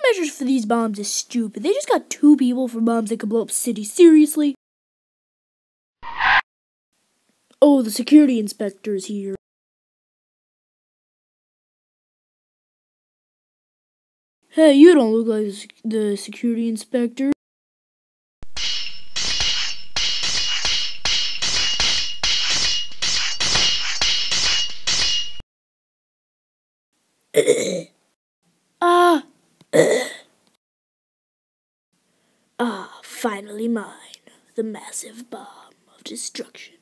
countermeasures for these bombs is stupid. They just got 2 people for bombs that could blow up cities. Seriously? Oh, the security inspector's here. Hey, you don't look like the security inspector. Finally mine. The massive bomb of destruction.